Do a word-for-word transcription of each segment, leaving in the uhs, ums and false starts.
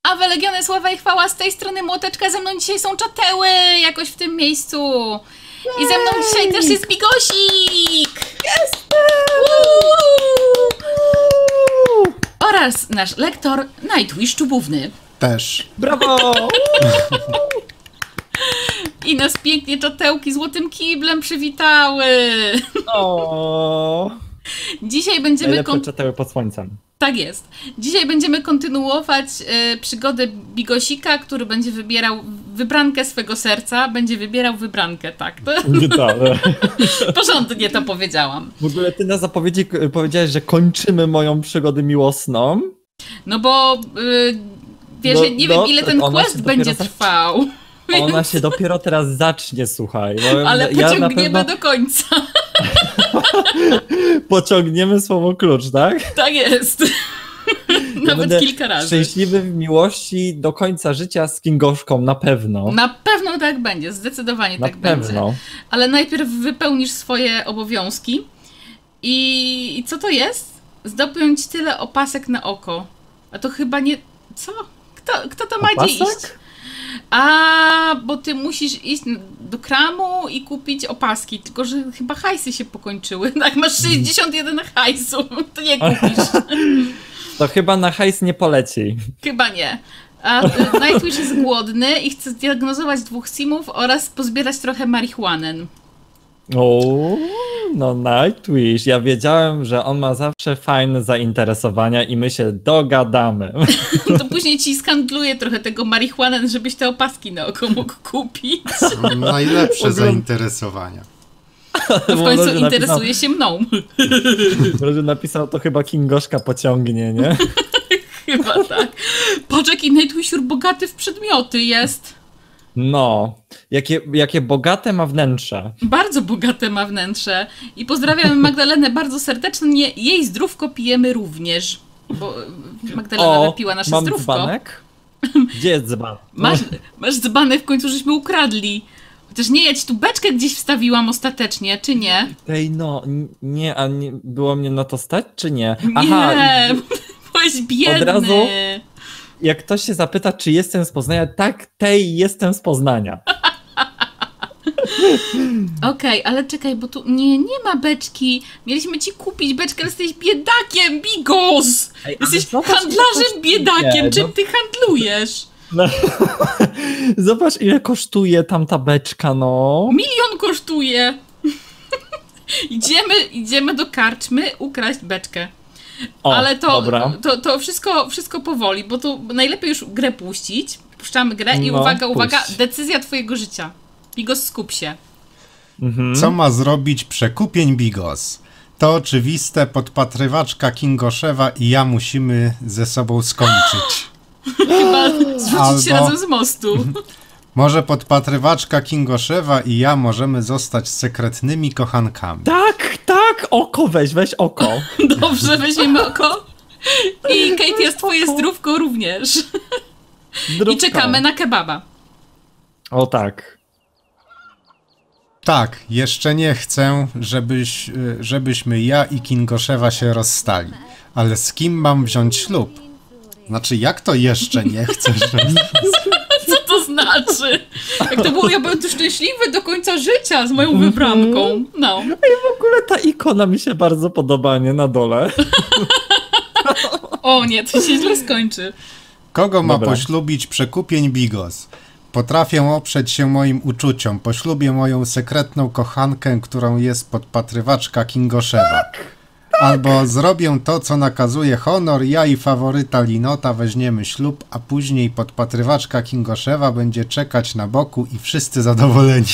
A w Legiony Sława i Chwała, z tej strony Młoteczka, ze mną dzisiaj są czateły jakoś w tym miejscu. I ze mną dzisiaj też jest Bigosik! Jestem! Oraz nasz lektor Nightwish Czubówny. Też. Brawo! I nas pięknie czatełki złotym kiblem przywitały. O. Dzisiaj będziemy... Najlepsze czateły pod słońcem. Tak jest. Dzisiaj będziemy kontynuować y, przygodę Bigosika, który będzie wybierał wybrankę swego serca. Będzie wybierał wybrankę, tak? To... Porządnie to powiedziałam. W ogóle ty na zapowiedzi powiedziałeś, że kończymy moją przygodę miłosną. No bo y, wiesz, no, nie no, wiem ile ten quest będzie trwał. Ona się dopiero teraz zacznie, słuchaj. Bo ale ja pociągniemy na pewno... do końca. Pociągniemy słowo klucz, tak? Tak jest. Ja Nawet kilka razy. Szczęśliwy w miłości do końca życia z Kingoszką, na pewno. Na pewno tak będzie, zdecydowanie na tak pewno. będzie. Ale najpierw wypełnisz swoje obowiązki. I, I co to jest? Zdobyć tyle opasek na oko. A to chyba nie... Co? Kto, kto to ma gdzie iść? A, bo ty musisz iść do kramu i kupić opaski, tylko że chyba hajsy się pokończyły. Tak, masz sześćdziesiąt jeden hajsu, to nie kupisz. To chyba na hajs nie poleci. Chyba nie. A Nightwish jest głodny i chce zdiagnozować dwóch simów oraz pozbierać trochę marihuanę. O, no Nightwish. Ja wiedziałem, że on ma zawsze fajne zainteresowania i my się dogadamy. To później ci skandluje trochę tego marihuanę, żebyś te opaski na oko mógł kupić. Najlepsze zainteresowania. To w końcu interesuje się mną. Może napisał, to chyba Kingoszka pociągnie, nie? Chyba tak. Patrz, jaki Nightwishur bogaty w przedmioty jest. No, jakie, jakie bogate ma wnętrze. Bardzo bogate ma wnętrze. I pozdrawiamy Magdalenę bardzo serdecznie. Jej zdrówko pijemy również. Bo Magdalena o, wypiła nasze mam zdrówko. Dzbanek? Gdzie jest dzbanek? Masz, masz dzbanek, w końcu żeśmy ukradli. Chociaż nie, ja ci tu beczkę gdzieś wstawiłam ostatecznie, czy nie? Ej, no, nie, a nie, było mnie na to stać, czy nie? Aha, nie, byłeś biedny. Od razu, jak ktoś się zapyta, czy jestem z Poznania, tak, tej jestem z Poznania. Okej, okay, ale czekaj, bo tu nie, nie ma beczki. Mieliśmy ci kupić beczkę, ale jesteś biedakiem, Bigos! Ej, jesteś handlarzem biedakiem, czym no... ty handlujesz? No. Zobacz, ile kosztuje tam ta beczka, no. Milion kosztuje. idziemy, idziemy do karczmy ukraść beczkę. O, ale to, dobra. to, to wszystko, wszystko powoli, bo to najlepiej już grę puścić. Puszczamy grę i no, uwaga, uwaga, puść. Decyzja twojego życia. Bigos, skup się. Mhm. Co ma zrobić przekupień Bigos? To oczywiste, podpatrywaczka Kingoszewa i ja musimy ze sobą skończyć. Chyba zrzucić Albo... się razem z mostu. Może podpatrywaczka Kingoszewa i ja możemy zostać sekretnymi kochankami. Tak, tak, oko weź, weź oko. Dobrze, weźmiemy oko. I Kate, jest twoje zdrówko również. Zdrówko. I czekamy na kebaba. O tak. Tak, jeszcze nie chcę, żebyś, żebyśmy ja i Kingoszewa się rozstali. Ale z kim mam wziąć ślub? Znaczy, jak to jeszcze nie chcesz? Co to znaczy? Jak to było, ja byłem szczęśliwy do końca życia z moją wybranką. No. I w ogóle ta ikona mi się bardzo podoba, nie? Na dole. O nie, to się źle skończy. Kogo ma Dobra. poślubić przekupień Bigos? Potrafię oprzeć się moim uczuciom. Poślubię moją sekretną kochankę, którą jest podpatrywaczka Kingoszewa. Albo zrobię to, co nakazuje honor, ja i faworyta Linota weźmiemy ślub, a później podpatrywaczka Kingoszewa będzie czekać na boku i wszyscy zadowoleni.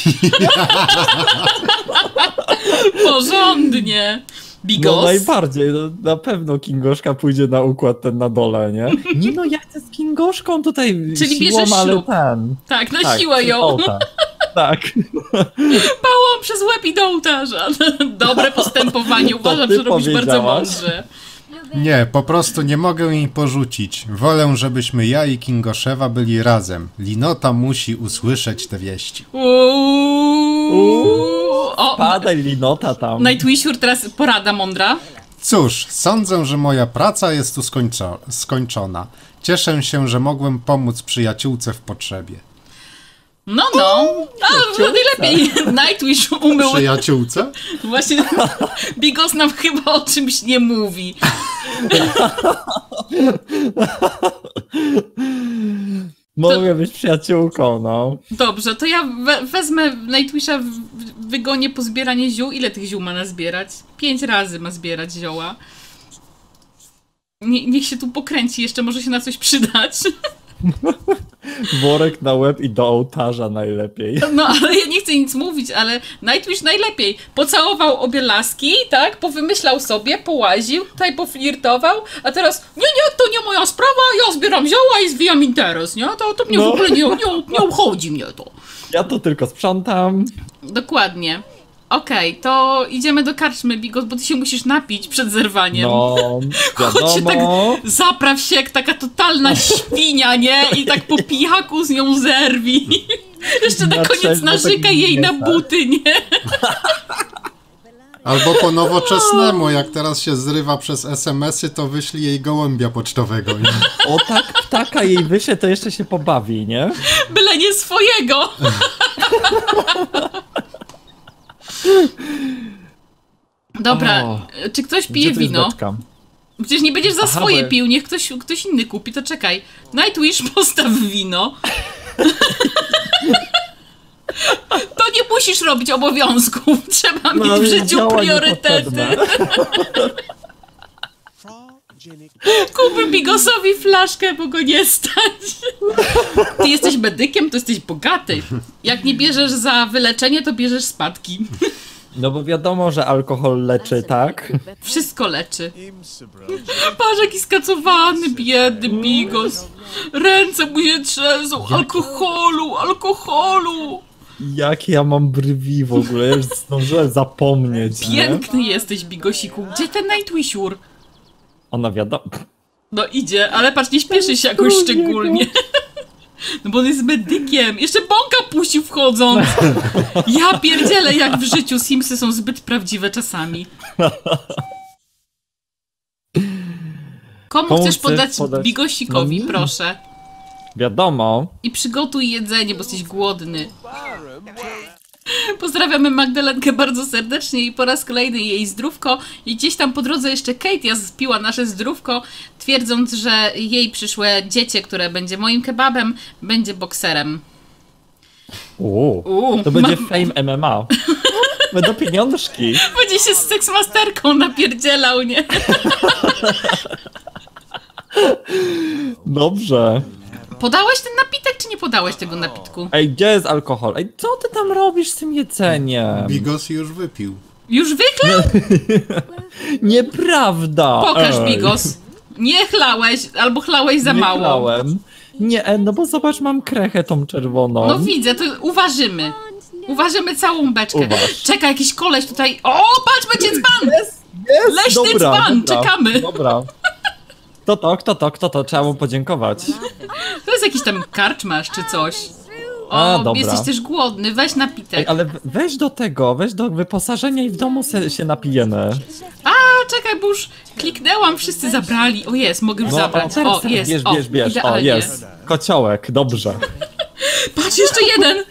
Porządnie. Bigos? No najbardziej, no, na pewno Kingoszka pójdzie na układ ten na dole, nie? Nie no, ja chcę z Kingoszką tutaj Czyli siłą, bierzesz ale ślub. ten. Tak, na tak, siłę ją. Tak. Pałam przez łeb i do ołtarza. Dobre postępowanie, uważam, że robisz bardzo mądrze. Nie, po prostu nie mogę jej porzucić. Wolę, żebyśmy ja i Kingoszewa byli razem. Linota musi usłyszeć te wieści. Uuu, o, padaj Linota tam. Nightwishur, teraz porada mądra. Cóż, sądzę, że moja praca jest tu skończo skończona. Cieszę się, że mogłem pomóc przyjaciółce w potrzebie. No, no. A, najlepiej Nightwish umył. Przyjaciółce? Właśnie Bigos nam chyba o czymś nie mówi. Mogę to... być przyjaciółką, no. Dobrze, to ja we wezmę Nightwisha, wygonię po zbieranie ziół. Ile tych ziół ma nazbierać? Pięć razy ma zbierać zioła. Nie, niech się tu pokręci, jeszcze może się na coś przydać. Worek na łeb i do ołtarza najlepiej. No, ale ja nie chcę nic mówić, ale Nightwish najlepiej. Pocałował obie laski, tak? Powymyślał sobie, połaził, tutaj poflirtował, a teraz nie, nie, to nie moja sprawa, ja zbieram zioła i zwijam interes, nie? To, to mnie no. w ogóle nie, nie, nie obchodzi mnie to. Ja to tylko sprzątam. Dokładnie. Okej, okay, to idziemy do karczmy, Bigos, bo ty się musisz napić przed zerwaniem. No, wiadomo. Chodź się tak, zapraw się jak taka totalna świnia, nie? I tak po pijaku z nią zerwij. Jeszcze na, na koniec narzekaj jej na buty, nie? Albo po nowoczesnemu, jak teraz się zrywa przez es em esy, to wyślij jej gołębia pocztowego. Nie? O tak, ptaka jej wyśle, to jeszcze się pobawi, nie? Byle nie swojego. Dobra, o, czy ktoś pije wino? Beczka? Przecież nie będziesz za Aha, swoje pił, niech ktoś, ktoś inny kupi, to czekaj. Nightwish, postaw wino. To nie musisz robić obowiązków, trzeba no, mieć w życiu priorytety. Kupię Bigosowi flaszkę, bo go nie stać. Ty jesteś medykiem, to jesteś bogaty. Jak nie bierzesz za wyleczenie, to bierzesz spadki. No bo wiadomo, że alkohol leczy, tak? Wszystko leczy. Patrz, jaki skacowany, biedny Bigos. Ręce mu się trzęsą. Alkoholu, alkoholu. Jakie ja mam brwi w ogóle, ja już zdążyłem zapomnieć. Piękny nie? jesteś, Bigosiku. Gdzie ten Nightwishur? Ona wiadomo. No idzie, ale patrz, nie śpieszy się jakoś szczególnie. No bo on jest medykiem. Jeszcze bąka puścił wchodząc. Ja pierdzielę, jak w życiu Simsy są zbyt prawdziwe czasami. Komu, Komu chcesz podać, podać Bigosikowi, no proszę? Wiadomo. I przygotuj jedzenie, bo jesteś głodny. Pozdrawiamy Magdalenkę bardzo serdecznie i po raz kolejny jej zdrówko. I gdzieś tam po drodze jeszcze Katia spiła nasze zdrówko, twierdząc, że jej przyszłe dziecię, które będzie moim kebabem, będzie bokserem. Uuu, Uuu to będzie fame M M A. Będą pieniążki. Będzie się z seksmasterką napierdzielał, nie? Dobrze. Podałeś ten napitek, czy nie podałeś tego napitku? Ej, gdzie jest alkohol? Ej, co ty tam robisz z tym jedzeniem? Bigos już wypił. Już wychlał? Nieprawda! Pokaż, Ej. Bigos. Nie chlałeś, albo chlałeś za nie mało. Chlałem. Nie, no bo zobacz, mam krechę tą czerwoną. No widzę, to uważymy. Uważymy całą beczkę. Uważ. Czekaj, jakiś koleś tutaj. O, patrz, będzie dzban! Jest, jest. Leśny dobra, dzban, dobra, czekamy. Dobra. Kto to, kto to, kto to? Trzeba mu podziękować. To jest jakiś tam karczmasz czy coś. O, A, dobra. Jesteś też głodny, weź napitek. Ej, ale weź do tego, weź do wyposażenia i w domu se, się napijemy. A, czekaj, bo już kliknęłam, wszyscy zabrali. O, jest, mogę już no, zabrać. O, o, jest, bierz, o, bierz, bierz. idealnie. O, jest. Kociołek, dobrze. Patrz, jeszcze jeden!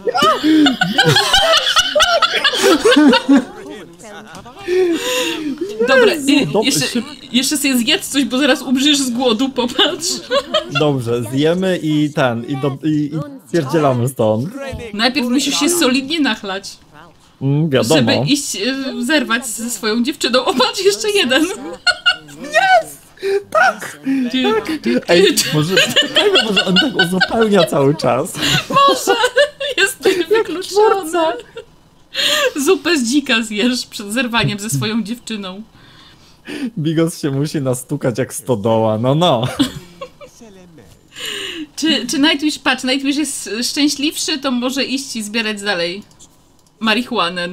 Dobra, i, jeszcze, jeszcze sobie zjedz coś, bo zaraz umrzesz z głodu, popatrz. Dobrze, zjemy i ten, i, do, i, i pierdzielamy stąd. Najpierw musisz się solidnie nachlać. Mm, wiadomo. Żeby iść, y, zerwać ze swoją dziewczyną. O, patrz, jeszcze jeden. Jest! Tak! tak. Ej, może, czekajmy, może on tak uzupełnia cały czas. Może! Jest wykluczone. Zupę z dzika zjesz przed zerwaniem ze swoją dziewczyną. Bigos się musi nastukać jak stodoła, no no. Czy, czy Nightwish, patrz, Nightwish jest szczęśliwszy, to może iść i zbierać dalej marihuanę.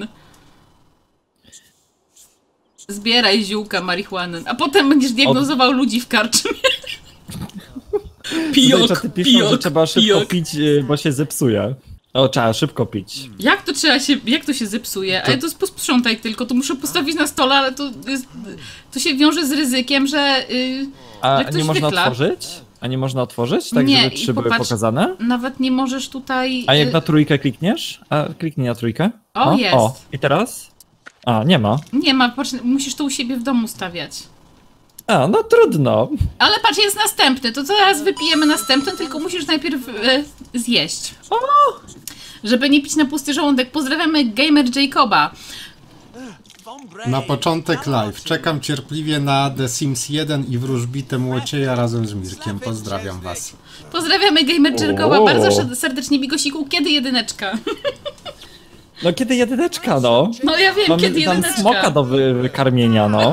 Zbieraj ziółka marihuanę, a potem będziesz diagnozował Od... ludzi w karczmie. Pijok, Tutaj piszą, pijok, że trzeba szybko pijok. pić, bo się zepsuje. O, trzeba szybko pić. Jak to trzeba się, jak to się zepsuje? To... Ale to posprzątaj tylko, to muszę postawić na stole, ale to jest, to się wiąże z ryzykiem, że yy, A że ktoś nie można wychla. otworzyć? A nie można otworzyć? Tak, nie, żeby trzy były popatrz, pokazane? Nawet nie możesz tutaj... A jak na trójkę klikniesz? A kliknij na trójkę. O, jest. O, i teraz? A, nie ma. Nie ma, patrz, musisz to u siebie w domu stawiać. A, no trudno. Ale patrz, jest następny, to zaraz wypijemy następny, tylko musisz najpierw e, zjeść. O! Żeby nie pić na pusty żołądek. Pozdrawiamy Gamer Jacoba. Na początek live. Czekam cierpliwie na The Sims jeden i wróżbitę Młocieja razem z Mirkiem. Pozdrawiam was. Pozdrawiamy Gamer Jacoba O. bardzo serdecznie, Bigosiku. Kiedy jedyneczka? No kiedy jedyneczka, no. No ja wiem, Mamy kiedy tam jedyneczka. smoka do wy wykarmienia, no.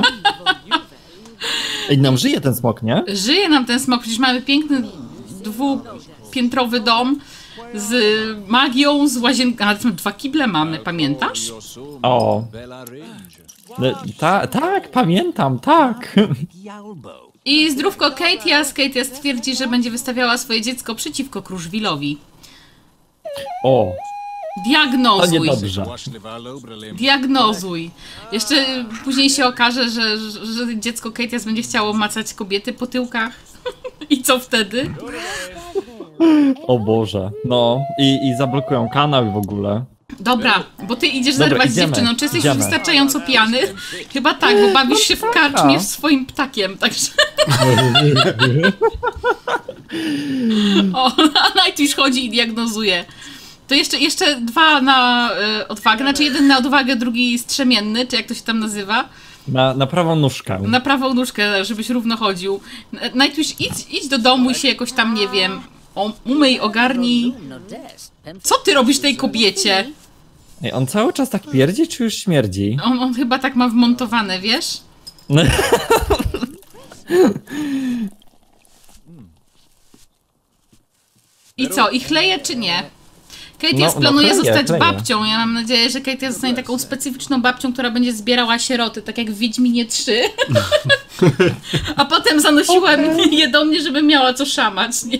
I nam żyje ten smok, nie? Żyje nam ten smok, przecież mamy piękny dwupiętrowy dom z magią, z łazienką. A dwa kible mamy, pamiętasz? O. No, ta, tak, pamiętam, tak. I zdrówko Katias. Katias twierdzi, że będzie wystawiała swoje dziecko przeciwko Kruszwilowi. O. To Diagnozuj. niedobrze. Diagnozuj. Jeszcze później się okaże, że, że, że dziecko Katias będzie chciało macać kobiety po tyłkach. I co wtedy? O Boże. No. I, i zablokują kanał i w ogóle. Dobra, bo ty idziesz Dobra, zerwać z idziemy, dziewczyną. Czy jesteś idziemy. już wystarczająco pijany? Chyba tak, bo bawisz się w karczmie z swoim ptakiem, także... O, a Nightwish chodzi i diagnozuje. To jeszcze, jeszcze dwa na y, odwagę, znaczy jeden na odwagę, drugi strzemienny, czy jak to się tam nazywa. Na, na prawą nóżkę. Na prawą nóżkę, żebyś równo chodził. Nightwish, idź, idź do domu i się jakoś tam, nie wiem, o, umyj, ogarnij. Co ty robisz tej kobiecie? Ej, on cały czas tak pierdzi, czy już śmierdzi? On, on chyba tak ma wmontowane, wiesz? I co, i chleje czy nie? Katias No, no planuje chleje, zostać chleje. babcią. Ja mam nadzieję, że Katias zostanie taką specyficzną babcią, która będzie zbierała sieroty, tak jak w Wiedźminie trzy. A potem zanosiła Okay. je do mnie, żeby miała co szamać, nie?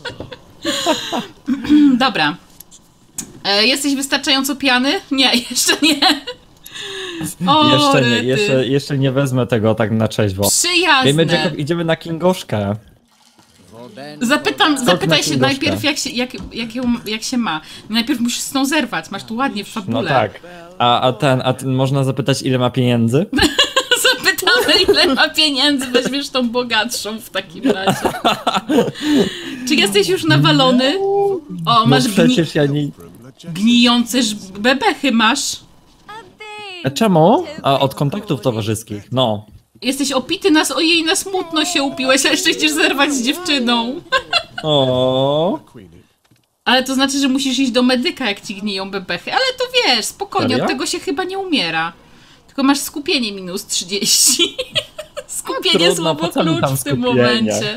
Dobra. E, jesteś wystarczająco pijany? Nie, jeszcze nie. O, Jeszcze nie, rety. jeszcze, jeszcze nie wezmę tego tak na trzeźwo. Przyjazne. Wiemy, Jacob, idziemy na Kingoszkę. Zapytam, zapytaj na się Kingoszkę. najpierw, jak się, jak, jak, ją, jak się ma. Najpierw musisz z tą zerwać, masz tu ładnie w fabule. No tak. A, a ten, a ten, można zapytać, ile ma pieniędzy? Zapytamy, ile ma pieniędzy, weźmiesz tą bogatszą w takim razie. Czy jesteś już nawalony? O, masz no gni przecież ja nie... gnijące ż- bebechy masz. A czemu? A od kontaktów towarzyskich, no. Jesteś opity, nas ojej, na smutno się upiłeś, a jeszcze chcesz zerwać z dziewczyną. O. Ale to znaczy, że musisz iść do medyka, jak ci gniją bebechy. Ale to wiesz, spokojnie, Serio? od tego się chyba nie umiera. Tylko masz skupienie minus trzydzieści. Skupienie A, trudno, słowo po co mi klucz tam w tym skupienie? momencie.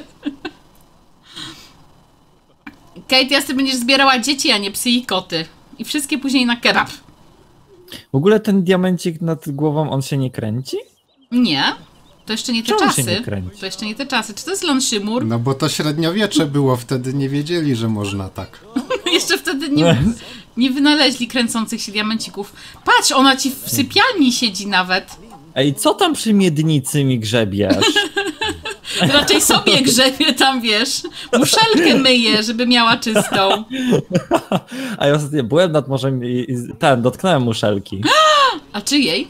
Kate, ty będziesz zbierała dzieci, a nie psy i koty. I wszystkie później na kebab. W ogóle ten diamencik nad głową, on się nie kręci? Nie. To jeszcze nie te Czemu się czasy. nie kręci? To jeszcze nie te czasy. Czy to jest Lonshimur? No bo to średniowiecze było, wtedy nie wiedzieli, że można tak. Jeszcze wtedy nie, nie wynaleźli kręcących się diamencików. Patrz, ona ci w sypialni siedzi nawet. Ej, co tam przy miednicy mi grzebiesz? Raczej sobie grzebie tam, wiesz. Muszelkę myje, żeby miała czystą. A ja ostatnio byłem nad morzem i, i ten, dotknąłem muszelki. A czyjej?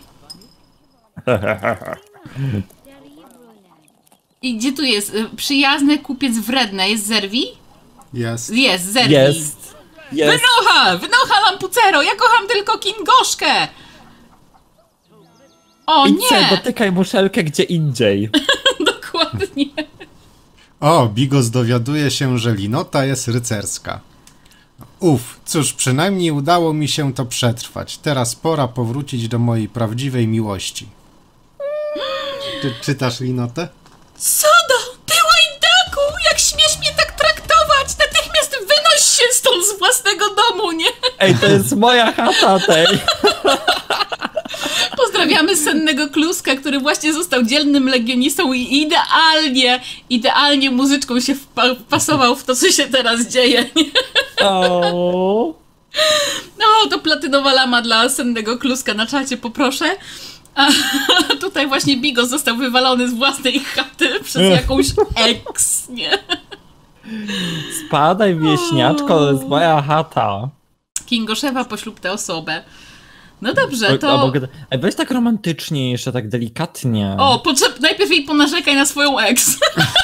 I gdzie tu jest? Y, Przyjazny kupiec wredny. Jest Zerwi? Jest. Jest, Zerwi. Jest. Jest. Wynocha! Wynocha lampucero! Ja kocham tylko Kingoszkę! O I nie! co, dotykaj muszelkę gdzie indziej. Dokładnie. O, Bigos dowiaduje się, że linota jest rycerska. Uf, cóż, przynajmniej udało mi się to przetrwać. Teraz pora powrócić do mojej prawdziwej miłości. Czy czytasz linotę? Sodo! Ty łajdaku! Jak śmiesz mnie tak traktować! Natychmiast wynoś się stąd z własnego domu, nie? Ej, to jest moja chata tej. Pozdrawiamy sennego Kluska, który właśnie został dzielnym legionistą i idealnie, idealnie muzyczką się wpa- wpasował w to, co się teraz dzieje. O. No, to platynowa lama dla sennego kluska na czacie, poproszę. A tutaj właśnie Bigos został wywalony z własnej chaty przez jakąś ex, nie? Spadaj, wieśniaczko, to jest moja chata. Kingoszewa poślub tę osobę. No dobrze, to... O, mogę... Ej, weź tak romantycznie, jeszcze tak delikatnie. O, potrzeb... najpierw jej ponarzekaj na swoją ex.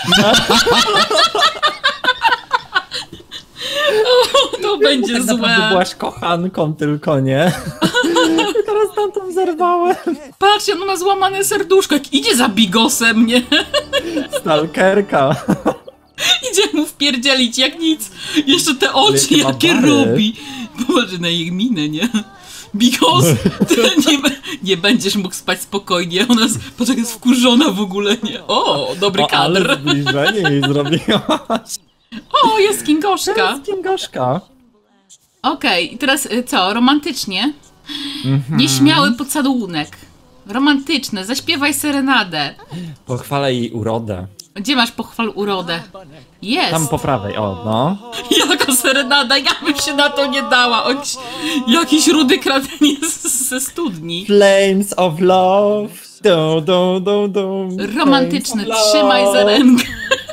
O, to będzie tak złe. naprawdę byłaś kochanką tylko, nie? I teraz tamtą zerwałem. Patrzcie, on ma złamane serduszko, jak idzie za Bigosem, nie? Stalkerka. Idzie mu wpierdzielić jak nic. Jeszcze te oczy, jakie jakie bary. robi. Popatrz na jej minę, nie? Bigos, ty nie, nie będziesz mógł spać spokojnie. Ona jest, patrz, jak jest wkurzona w ogóle, nie? O, dobry O, kadr. ale zbliżenie jej zrobiłaś. O, jest Kingoszka. Jest Kingoszka. Okej, okay, i teraz y, co? Romantycznie? Mhm. Nieśmiały pocałunek. Romantyczne, zaśpiewaj serenadę. Pochwalę jej urodę. Gdzie masz pochwal urodę? Jest! Tam po prawej, o, no. Jaka serenada, ja bym się na to nie dała. On, jakiś rudy kradnie ze studni. Flames of love. Dum, dum, dum, dum. Romantyczny, Flames of trzymaj love. za rękę.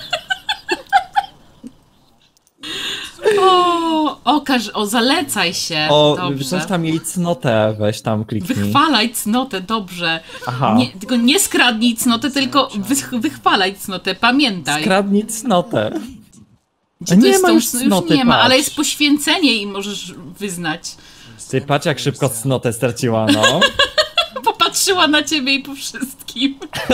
O, okaż, o, zalecaj się. O, dobrze. coś tam jej cnotę, weź tam kliknij. Wychwalaj cnotę, dobrze. Aha. Nie, tylko nie skradnij cnotę, tylko wych, wychwalaj cnotę, pamiętaj. Skradnij cnotę. Gdzie nie to jest ma to już już cnoty, nie ma, patrz. ale jest poświęcenie i możesz wyznać. Ty patrz, jak szybko cnotę straciła, no. Popatrzyła na ciebie i po wszystkim.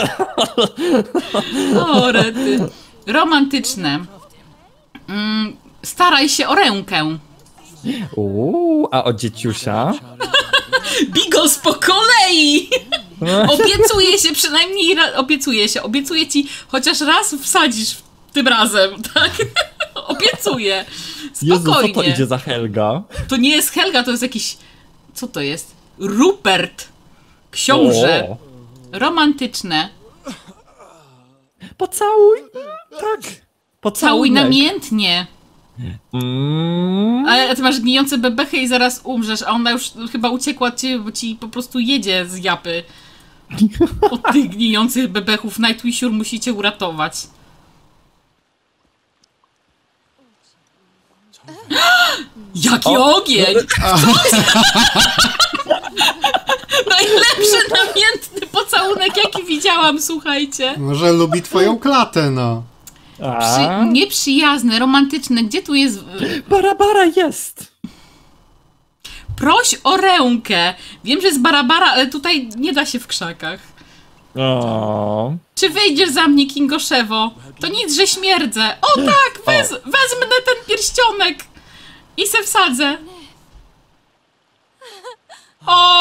O, rety. Romantyczne. Mm, staraj się o rękę. Uuu, a o dzieciusia? Bigos po kolei! Obiecuję się przynajmniej, ra- obiecuję się, obiecuję ci chociaż raz wsadzisz tym razem, tak? Obiecuję. Spokojnie. Jezu, co to idzie za Helga? To nie jest Helga, to jest jakiś... Co to jest? Rupert. Książę. O, Romantyczne. pocałuj. Tak. Całuj Pocałuj namiętnie. Mm. Ale ty masz gnijące bebechy i zaraz umrzesz, a ona już chyba uciekła od ciebie, bo ci po prostu jedzie z japy. Od tych gnijących bebechów Nightwishur musicie uratować. Jaki O! ogień! Najlepszy namiętny pocałunek, jaki widziałam, słuchajcie. Może lubi twoją klatę, no. A? Przy... Nieprzyjazne, romantyczne. Gdzie tu jest... Barabara jest. Proś o rękę. Wiem, że jest Barabara, ale tutaj nie da się w krzakach. O. Czy wyjdziesz za mnie, Kingoszewo? To nic, że śmierdzę. O tak, wez, wezmę ten pierścionek i se wsadzę. O!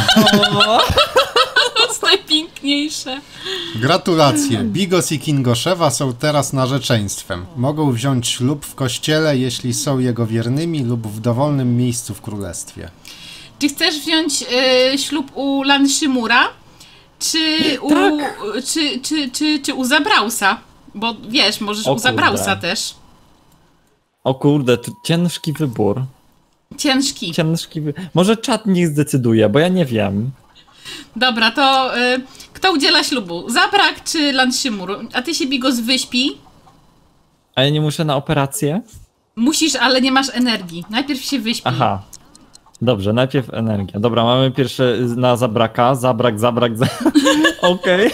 To jest najpiękniejsze. Gratulacje. Bigos i Kingoszewa są teraz narzeczeństwem. Mogą wziąć ślub w kościele, jeśli są jego wiernymi, lub w dowolnym miejscu w królestwie. Czy chcesz wziąć y, ślub u Lanshimura? Czy u, Tak. czy, czy, czy, czy u Zabrausa? Bo wiesz, możesz O u Zabrausa kurde. też. O kurde, to ciężki wybór. Ciężki. Ciężki wy... Może czat niech zdecyduje, bo ja nie wiem. Dobra, to y, kto udziela ślubu? Zabrak czy Lanshimur? A ty się, Bigos, wyśpi? A ja nie muszę na operację? Musisz, ale nie masz energii. Najpierw się wyśpi. Aha. Dobrze, najpierw energia. Dobra, mamy pierwsze na zabraka. Zabrak, zabrak, za... Okej.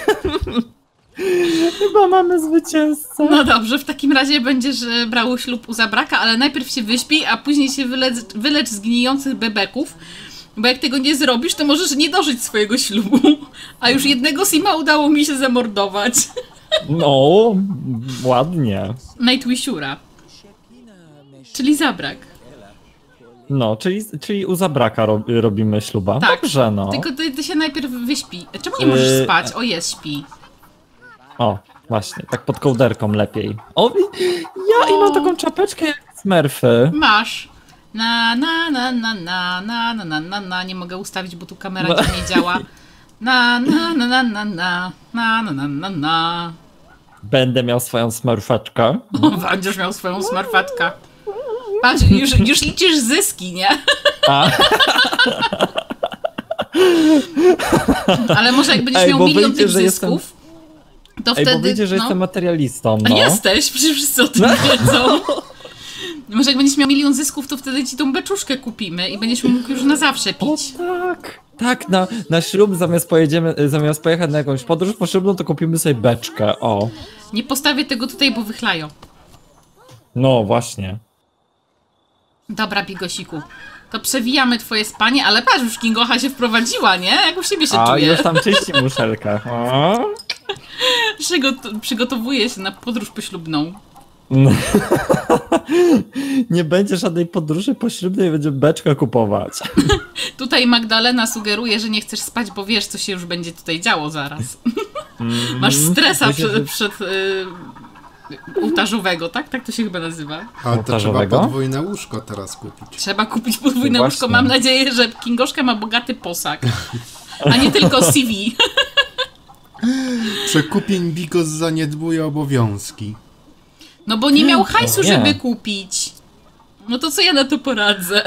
Chyba mamy zwycięzcę. No dobrze, w takim razie będziesz e, brał ślub u Zabraka, ale najpierw się wyśpi, a później się wylecz, wylecz z gnijących bebeków, bo jak tego nie zrobisz, to możesz nie dożyć swojego ślubu. A już jednego Sima udało mi się zamordować. No, ładnie. Nightwishura. Czyli Zabrak. No, czyli, czyli u zabraka rob, robimy śluba. Tak. Dobrze, no. Tylko ty, ty się najpierw wyśpi. Czemu nie możesz Yy, spać? O, jest, śpi. O, właśnie, tak pod kołderką lepiej. O, i- ja i mam taką czapeczkę jak Smurfy. Masz. Na, na, na, na, na, na, na, na, na, na. Nie mogę ustawić, bo tu kamera No. no. nie działa. Na, na, na, na, na, na, na, na, na, na, na. Będę miał swoją smurfeczkę. O, będziesz miał swoją smarfatkę. Patrz, już, już liczysz zyski, nie? A. Ale może jak będziesz Ej, miał bo milion wyjdzie, tych że zysków, jestem... to Ej, wtedy... bo wyjdzie, że no. jestem materialistą, no. A jesteś, przecież wszyscy o tym No. wiedzą. Może jak będziesz miał milion zysków, to wtedy ci tą beczuszkę kupimy i będziesz mógł już na zawsze O pić. tak. Tak, na, na ślub zamiast pojedziemy, zamiast pojechać na jakąś podróż poślubną, to kupimy sobie beczkę, o. Nie postawię tego tutaj, bo wychlają. No, właśnie. Dobra, Bigosiku. To przewijamy twoje spanie, ale patrz, już Kingocha się wprowadziła, nie? Jak u siebie się A, czuje? już tam czyści muszelkę. O. Przygot- przygotowuje się na podróż poślubną. No. Nie będzie żadnej podróży poślubnej, będzie beczkę kupować. Tutaj Magdalena sugeruje, że nie chcesz spać, bo wiesz, co się już będzie tutaj działo zaraz. Mm, Masz stresa myślę, przed, że- przed y, ołtarzowego, tak? Tak to się chyba nazywa. A to trzeba Ołtarzowego? podwójne łóżko teraz kupić. Trzeba kupić podwójne No łóżko. właśnie. Mam nadzieję, że Kingoszka ma bogaty posag. A nie tylko C V. Przekupień Bigos zaniedbuje obowiązki. No bo nie miał hajsu, nie. żeby kupić. No to co ja na to poradzę?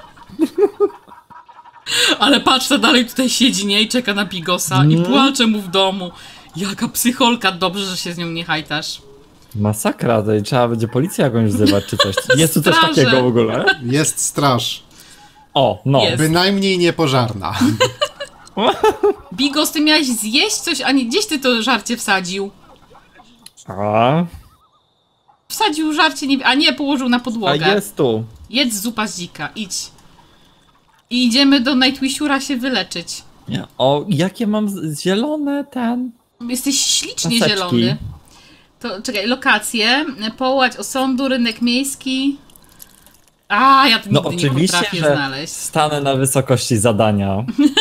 Ale patrz, ta dalej tutaj siedzi, nie? I czeka na Bigosa i płacze mu w domu. Jaka psycholka, dobrze, że się z nią nie hajtasz. Masakra, to trzeba będzie policję jakąś wzywać czy coś. Jest tu coś Straże. takiego w ogóle? Jest straż. O, no. Jest. Bynajmniej niepożarna. Bigos, ty miałeś zjeść coś, a nie gdzieś ty to żarcie wsadził? A, Wsadził żarcie, nie, a nie, położył na a podłogę. jest tu. Jedz zupa z dzika, idź. I idziemy do Nightwishura się wyleczyć. O, jakie mam z- zielone ten... Jesteś ślicznie Paseczki. zielony. To czekaj, lokacje. Połać osądu, rynek miejski. A, ja to No nigdy nie oczywiście, potrafię że znaleźć. stanę na wysokości zadania.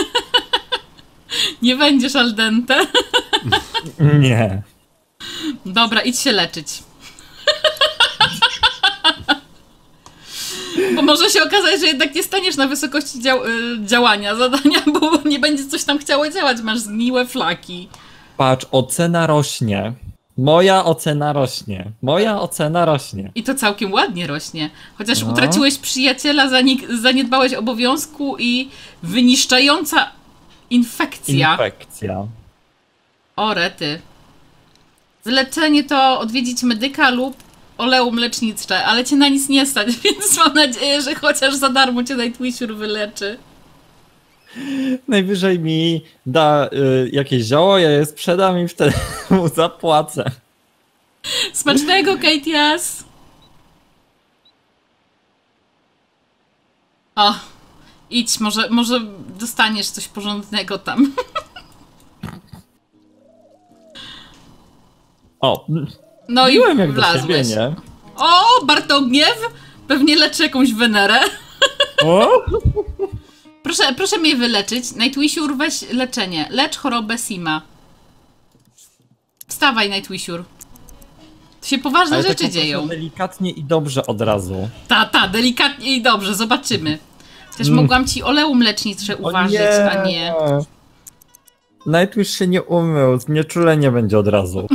Nie będziesz al dente. Nie. Dobra, idź się leczyć. Bo może się okazać, że jednak nie staniesz na wysokości dział y, działania, zadania, bo nie będzie coś tam chciało działać. Masz zgniłe flaki. Patrz, ocena rośnie. Moja ocena rośnie. Moja ocena rośnie. I to całkiem ładnie rośnie. Chociaż No. utraciłeś przyjaciela, zanik- zaniedbałeś obowiązku i wyniszczająca infekcja. Infekcja. O rety. Wyleczenie to odwiedzić medyka lub oleum lecznicze, ale cię na nic nie stać, więc mam nadzieję, że chociaż za darmo cię Nightwishur wyleczy. Najwyżej mi da y, jakieś zioło, ja je sprzedam i wtedy mu zapłacę. Smacznego, Katias! O, idź, może, może dostaniesz coś porządnego tam. O, No i piłem jak do siebie, wlazłeś. nie? O, Bartogniew! Pewnie leczy jakąś wenerę. O! Proszę, proszę mnie wyleczyć. Nightwishur, weź leczenie. Lecz chorobę Sima. Wstawaj, Nightwishur. Tu się poważne Ale tak rzeczy po prostu dzieją. delikatnie i dobrze od razu. Ta, ta, delikatnie i dobrze, zobaczymy. Też mogłam ci oleum lecznicze uważać, a nie. Nightwish się nie umył, znieczulenie będzie od razu.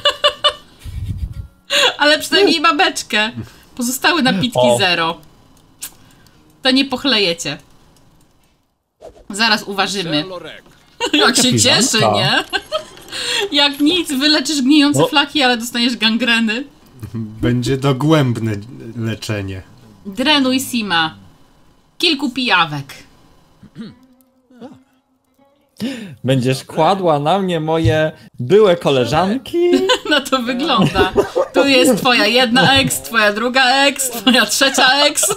Ale przynajmniej ma beczkę. Pozostałe napitki O. zero. To nie pochlejecie. Zaraz uważymy. Jak się piżamka. cieszy, nie? Jak nic, wyleczysz gnijące O. flaki, ale dostaniesz gangreny. Będzie dogłębne leczenie. Drenuj Sima. Kilku pijawek. Będziesz kładła na mnie moje byłe koleżanki. Na to wygląda. Tu jest twoja jedna ex, twoja druga ex, twoja trzecia ex.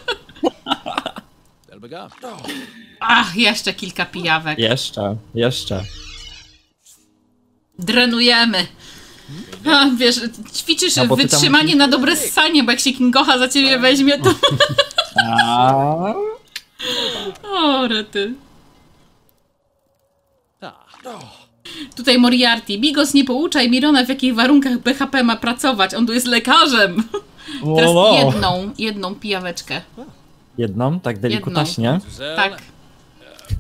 Ach, jeszcze kilka pijawek. Jeszcze, jeszcze. Drenujemy. A, wiesz, ćwiczysz No bo ty tam wytrzymanie musisz- na dobre ssanie, bo jak się Kingocha za ciebie weźmie, to... A... O, rety. Tutaj Moriarty. Bigos, nie pouczaj Mirona, w jakich warunkach B H P ma pracować. On tu jest lekarzem. Teraz No, no. jedną, jedną pijaweczkę. Jedną, tak delikutaśnie. Tak.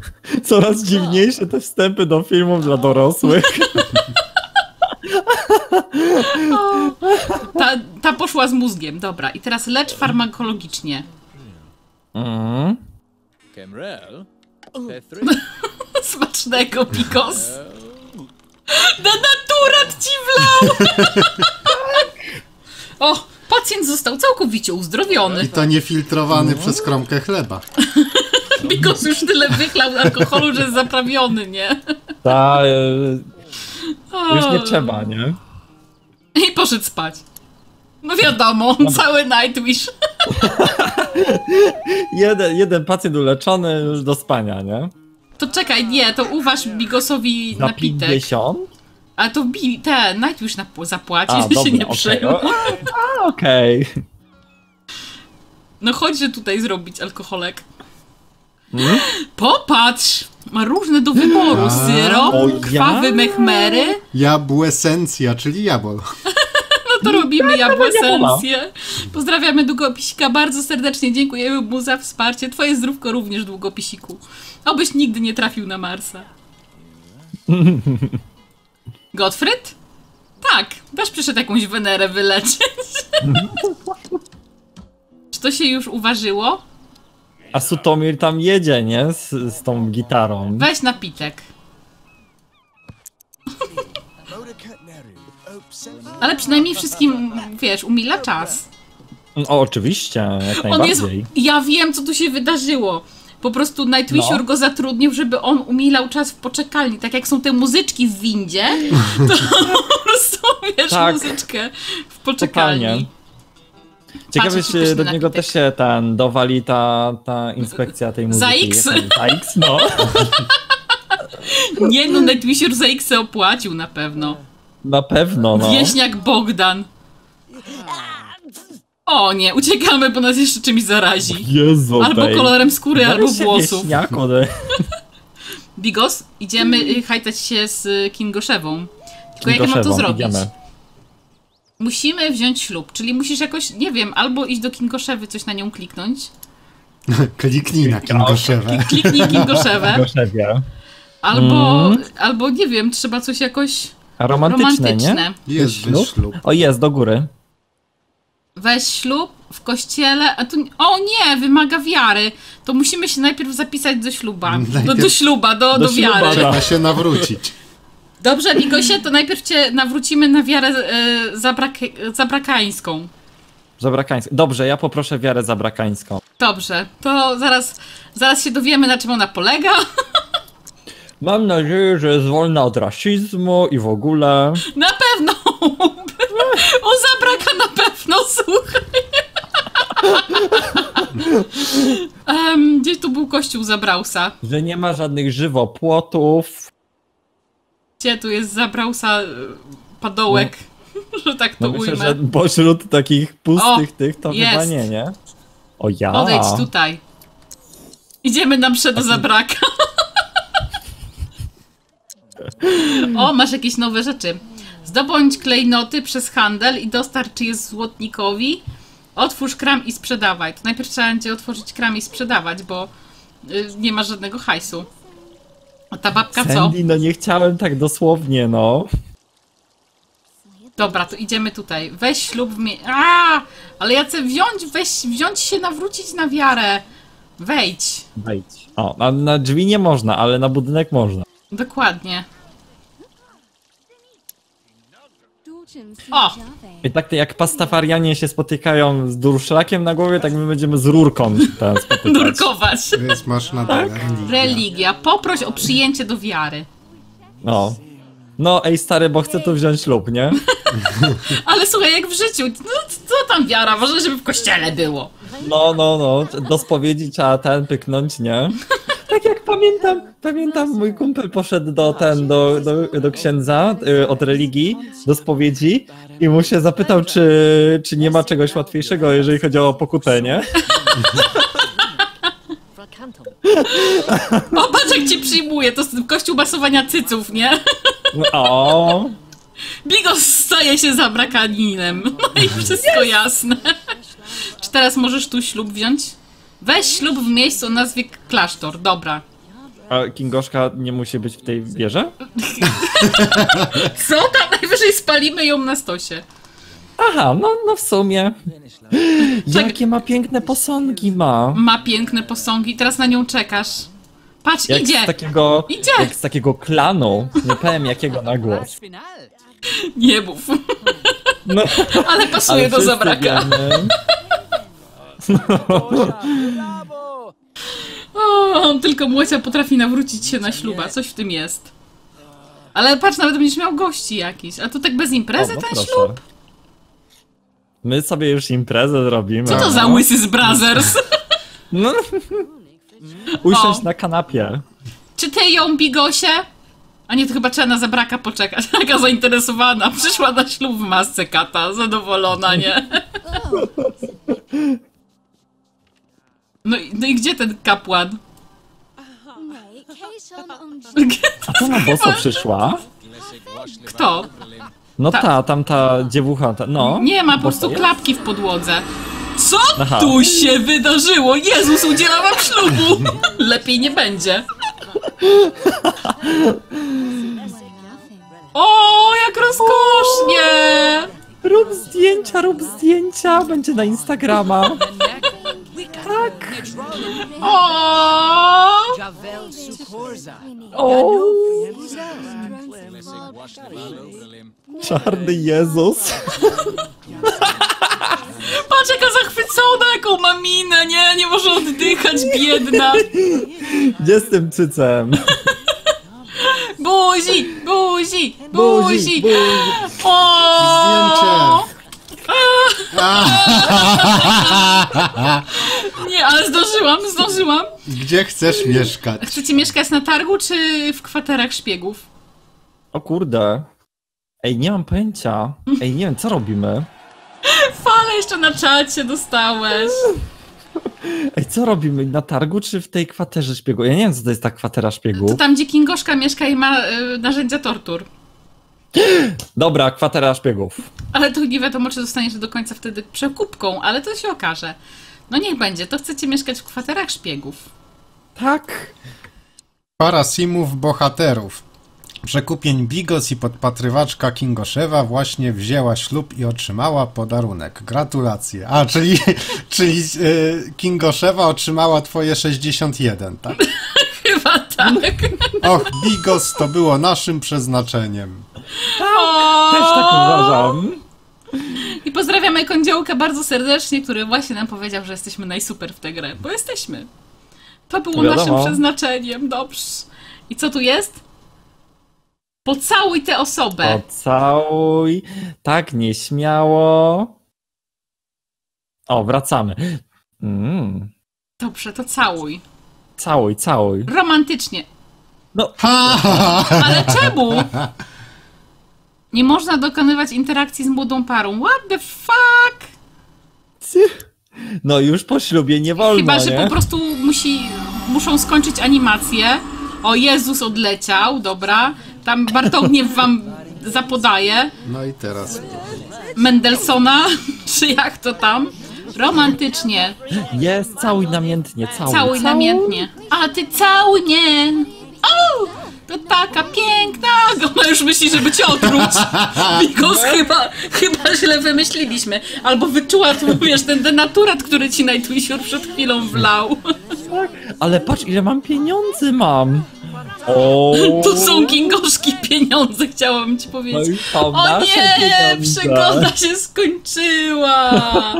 Coraz dziwniejsze te wstępy do filmów dla dorosłych. O, ta, ta poszła z mózgiem, dobra. I teraz lecz farmakologicznie. Mm. Smacznego, Bigos. Denaturat ci wlał! O, pacjent został całkowicie uzdrowiony. I to niefiltrowany no. przez kromkę chleba. Bigos już tyle wychlał alkoholu, że jest zaprawiony, nie? Ta, y, już nie trzeba, nie? I poszedł spać. No wiadomo, no. Cały Nightwish. jeden, jeden pacjent uleczony już do spania, nie? To czekaj, nie, to uważ Bigosowi na napitek. pięćdziesiąt? Ale to bi ten Nightwish zapłaci, A, że dobra, się nie okay. przejmuj. A, okej. Okay. No chodźże tutaj zrobić alkoholek. Hmm? Popatrz! Ma różne do wyboru. A, syrop, krwawy ja? mechmery. Jabłesencja, czyli jabol. No to robimy jabłesencję. Pozdrawiamy Długopisika bardzo serdecznie. Dziękujemy mu za wsparcie. Twoje zdrówko również, Długopisiku. Obyś nigdy nie trafił na Marsa. Gottfried? Tak, też przyszedł jakąś Wenerę wyleczyć. Czy to się już uważyło? A Sutomir tam jedzie, nie? Z, z tą gitarą. Weź napitek. Ale przynajmniej wszystkim, wiesz, umila czas. O, oczywiście, jak on najbardziej. Jest, ja wiem, co tu się wydarzyło. Po prostu Nightwisher no. go zatrudnił, żeby on umilał czas w poczekalni. Tak jak są te muzyczki w windzie, to po prostu, wiesz, tak. muzyczkę w poczekalni. Totalnie. Ciekawe, czy do niego też się ten dowali ta, ta inspekcja tej muzyki. Za X? Za X, no. Nie no, Nightwisher za X opłacił na pewno. Na pewno, no. Wieśniak Bogdan. O nie, uciekamy, bo nas jeszcze czymś zarazi. Jezu, albo bej. kolorem skóry, Daj albo włosów. Wieśniako, Bigos, idziemy hajtać się z Kingoszewą. Tylko jak ja mam to zrobić? Idziemy. Musimy wziąć ślub, czyli musisz jakoś, nie wiem, albo iść do Kingoszewy, coś na nią kliknąć. Kliknij na Kingoszewę. Kliknij Kingoszewę. Albo, mm. albo, nie wiem, trzeba coś jakoś romantyczne, romantyczne. Nie? Jest ślub? ślub. O, jest, do góry. Weź ślub w kościele, a tu, o nie, wymaga wiary. To musimy się najpierw zapisać do śluba. Do, do śluba, do, do, do wiary. Śluba, trzeba się nawrócić. Dobrze, Bigosie, to najpierw cię nawrócimy na wiarę e, zabrak zabrakańską. Zabrakańską. Dobrze, ja poproszę wiarę zabrakańską. Dobrze, to zaraz, zaraz się dowiemy, na czym ona polega. Mam nadzieję, że jest wolna od rasizmu i w ogóle. Na pewno! O zabraka na pewno, słuchaj. um, gdzieś tu był kościół Zabrausa. Że nie ma żadnych żywopłotów. Gdzie tu jest Zabrausa padołek, no. że tak to no myślę, ujmę. Że pośród takich pustych o, tych to jest. Chyba nie, nie? O ja. Odejdź tutaj. Idziemy na mszę do Zabraka. O, masz jakieś nowe rzeczy. Zdobądź klejnoty przez handel i dostarcz je złotnikowi. Otwórz kram i sprzedawaj. To najpierw trzeba będzie otworzyć kram i sprzedawać, bo y, nie ma żadnego hajsu. A ta babka co? Sandy, no nie chciałem tak dosłownie, no. Dobra, to idziemy tutaj. Weź ślub w mie... A, ale ja chcę wziąć, weź, wziąć się, nawrócić na wiarę. Wejdź. Wejdź. O, na, na drzwi nie można, ale na budynek można. Dokładnie. O! I tak jak pastafarianie się spotykają z durszlakiem na głowie, tak my będziemy z rurką ten spotykać. Nurkować. Więc masz na dole religia. Religia. Poproś o przyjęcie do wiary. No. No ej stary, bo chcę tu wziąć ślub, nie? Ale słuchaj, jak w życiu, no co tam wiara? Może żeby w kościele było. No, no, no. Do spowiedzi trzeba ten pyknąć, nie? Tak jak pamiętam, pamiętam mój kumpel poszedł do ten, do, do, do księdza y, od religii, do spowiedzi i mu się zapytał, czy, czy nie ma czegoś łatwiejszego, jeżeli chodzi o pokutę, nie? O, patrz jak cię przyjmuje, to kościół masowania cyców, nie? O. Bigos staje się zabrakaninem. No i wszystko yes. jasne. Czy teraz możesz tu ślub wziąć? Weź ślub w miejscu o nazwie klasztor, dobra. A Kingoszka nie musi być w tej wieży? Co tam? Najwyżej spalimy ją na stosie. Aha, no, no w sumie. Jakie ma piękne posągi ma. Ma piękne posągi, teraz na nią czekasz. Patrz, Jak idzie! z takiego, Idzie! Jak z takiego klanu. Nie powiem jakiego na głos. Nie mów. No, Ale pasuje ale do wszyscy Zabraka. wiemy. O, on tylko Młocia potrafi nawrócić się na śluba, coś w tym jest. Ale patrz, nawet będziesz miał gości jakiś. A to tak bez imprezy O, no ten proszę. ślub? My sobie już imprezę zrobimy. Co to za łysy z Brothers? No. Usiąść O. na kanapie. Czy ty ją, Bigosie? A nie, to chyba trzeba na Zabraka poczekać. Taka zainteresowana. Przyszła na ślub w masce kata. Zadowolona, nie? No, i- no i gdzie ten kapłan? A to na boso przyszła? Kto? No Ta- ta, tamta dziewucha, ta, no. Nie ma, po Boso prostu jest? klapki w podłodze. Co Aha. tu się wydarzyło? Jezus udziela wam ślubu! Lepiej nie będzie. O, jak rozkosznie! Rób zdjęcia, rób zdjęcia, będzie na Instagrama. Tak. O! O, czarny Jezus. Patrz, jaka zachwycona, jaką ma minę, nie? Nie może oddychać, biedna. Gdzie z tym cycem? Buzi, buzi, Buzi, buzi. buzi. O! Nie, ale zdążyłam, zdążyłam. Gdzie chcesz mieszkać? Chcecie mieszkać na targu, czy w kwaterach szpiegów? O kurde. Ej, nie mam pojęcia. Ej, nie wiem, co robimy? Fale jeszcze na czacie dostałeś. Ej, co robimy? Na targu, czy w tej kwaterze szpiegów? Ja nie wiem, co to jest ta kwatera To szpiegów. tam, gdzie Kingoszka mieszka i ma y, narzędzia tortur. Dobra, kwatera szpiegów. Ale tu nie wiadomo, czy zostaniesz do końca wtedy przekupką, ale to się okaże. No niech będzie, to chcecie mieszkać w kwaterach szpiegów. Tak. Para simów bohaterów. Przekupień Bigos i podpatrywaczka Kingoszewa właśnie wzięła ślub i otrzymała podarunek. Gratulacje. A, czyli, czyli y, Kingoszewa otrzymała twoje sześćdziesiąt jeden, tak? Chyba tak. Och, Bigos, to było naszym przeznaczeniem. O! Też tak uważam. I pozdrawiamy Kądziołka bardzo serdecznie, który właśnie nam powiedział, że jesteśmy najsuper w tę grę. Bo jesteśmy. To było Wiadomo. naszym przeznaczeniem. Dobrze. I co tu jest? Pocałuj tę osobę. Pocałuj. Tak nieśmiało. O, wracamy. Mm. Dobrze, to całuj. Całuj, całuj. Romantycznie. No, Ha, ha, ha. Ale czemu? Nie można dokonywać interakcji z młodą parą. What the fuck? no już po ślubie nie wolno, Chyba, że nie? po prostu musi, muszą skończyć animację. O, Jezus odleciał, dobra. Tam Bartogniew wam zapodaje. No i teraz. Mendelsona, czy jak to tam? Romantycznie. Jest, całuj namiętnie, całuj. Całuj namiętnie. A ty całuj mnie. O! To taka piękna. Ona już myśli, żeby cię otruć. Bigos, chyba, chyba źle wymyśliliśmy. Albo wyczuła tu, wiesz, ten denaturat, który ci Nightwishur przed chwilą wlał. Ale patrz, ile mam pieniędzy mam. O, To są kingoszki pieniądze, chciałam ci no powiedzieć. i są O nasze nie, pieniądze. przygoda się skończyła.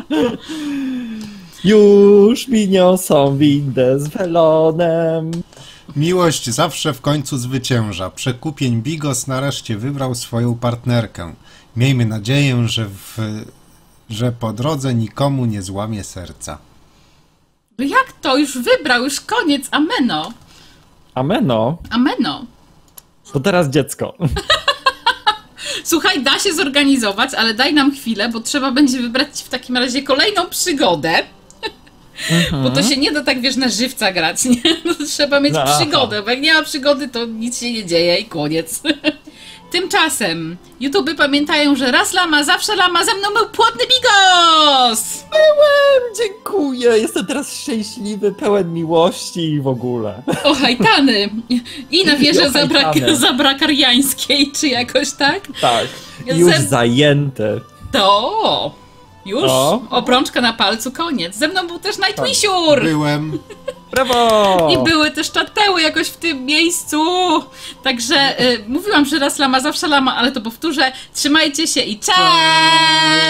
Już mi niosą windę z welonem. Miłość zawsze w końcu zwycięża. Przekupień Bigos nareszcie wybrał swoją partnerkę. Miejmy nadzieję, że, w, że po drodze nikomu nie złamie serca. No jak to? Już wybrał, już koniec, ameno. Ameno, Ameno. to teraz dziecko. Słuchaj, da się zorganizować, ale daj nam chwilę, bo trzeba będzie wybrać ci w takim razie kolejną przygodę. Mhm. Bo to się nie da tak, wiesz, na żywca grać, nie? No, trzeba mieć No, aha. przygodę, bo jak nie ma przygody, to nic się nie dzieje i koniec. Tymczasem YouTube pamiętają, że raz lama, zawsze lama, ze mną był płodny Bigos! Byłem, dziękuję, jestem teraz szczęśliwy, pełen miłości i w ogóle. O hajtany! I na wieży zabrak hajtany. zabrakariańskiej, czy jakoś tak? Tak, już Ze... zajęty. To już, o. obrączka na palcu, koniec. Ze mną był też Nightwishur! Byłem. Brawo! I były też czateły jakoś w tym miejscu. Także y, mówiłam, że raz lama, zawsze lama, ale to powtórzę. Trzymajcie się i cześć!